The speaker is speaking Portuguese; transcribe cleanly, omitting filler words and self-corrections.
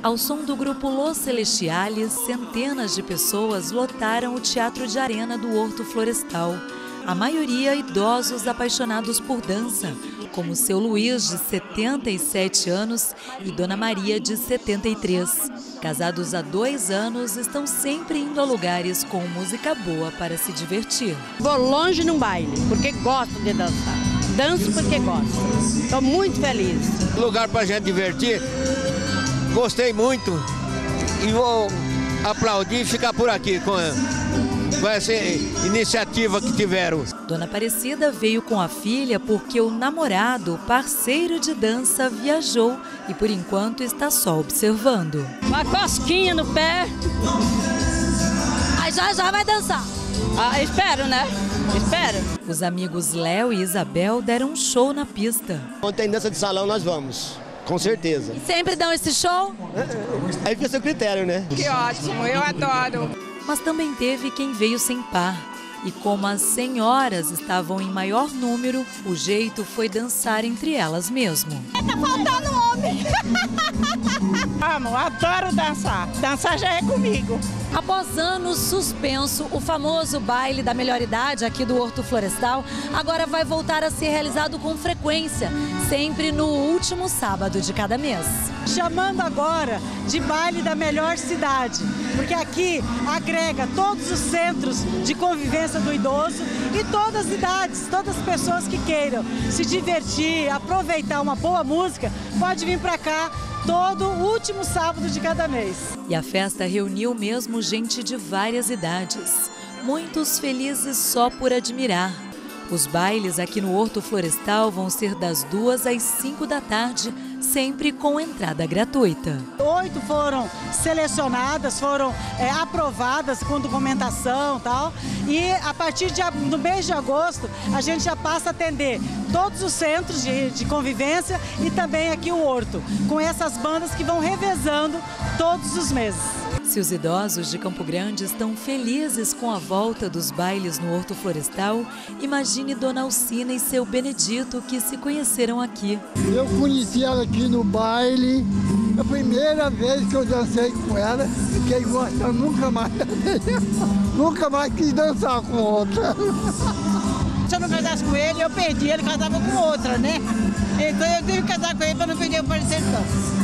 Ao som do grupo Los Celestiales, centenas de pessoas lotaram o Teatro de Arena do Horto Florestal. A maioria idosos apaixonados por dança, como seu Luiz, de 77 anos, e Dona Maria, de 73. Casados há 2 anos, estão sempre indo a lugares com música boa para se divertir. Vou longe num baile, porque gosto de dançar. Danço porque gosto. Estou muito feliz. Lugar para a gente divertir. Gostei muito e vou aplaudir e ficar por aqui com essa iniciativa que tiveram. Dona Aparecida veio com a filha porque o namorado, parceiro de dança, viajou e por enquanto está só observando. Uma cosquinha no pé. Aí já vai dançar. Ah, espero, né? Espero. Os amigos Léo e Isabel deram um show na pista. Quando tem dança de salão, nós vamos. Com certeza. Sempre dão esse show? Aí fica seu critério, né? Que ótimo, eu adoro. Mas também teve quem veio sem par. E como as senhoras estavam em maior número, o jeito foi dançar entre elas mesmo. Tá faltando homem. Amo, adoro dançar. Dançar já é comigo. Após anos suspenso, o famoso baile da melhor idade aqui do Horto Florestal agora vai voltar a ser realizado com frequência, sempre no último sábado de cada mês. Chamando agora de baile da melhor cidade, porque aqui agrega todos os centros de convivência do idoso e todas as idades, todas as pessoas que queiram se divertir, aproveitar uma boa música, pode vir para cá todo último sábado de cada mês. E a festa reuniu mesmo gente de várias idades, muitos felizes só por admirar. Os bailes aqui no Horto Florestal vão ser das 2 às 5 da tarde, sempre com entrada gratuita. 8 foram selecionadas, foram aprovadas com documentação e tal. E a partir do mês de agosto, a gente já passa a atender todos os centros de convivência e também aqui o Horto, com essas bandas que vão revezando todos os meses. Se os idosos de Campo Grande estão felizes com a volta dos bailes no Horto Florestal, imagine Dona Alcina e seu Benedito, que se conheceram aqui. Eu conheci ela aqui no baile, a primeira vez que eu dancei com ela, fiquei gostando nunca mais quis dançar com outra. Se eu não casasse com ele, eu perdi, ele casava com outra, né? Então eu tive que casar com ele para não perder o parceiro.